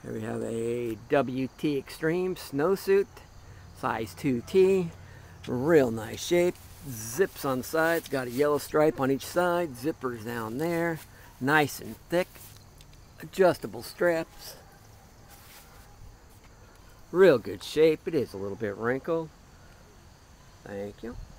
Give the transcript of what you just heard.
Here we have a WTX Treme snowsuit, size 2T, real nice shape. Zips on the sides, got a yellow stripe on each side, zippers down there, nice and thick, adjustable straps, real good shape. It is a little bit wrinkled. Thank you.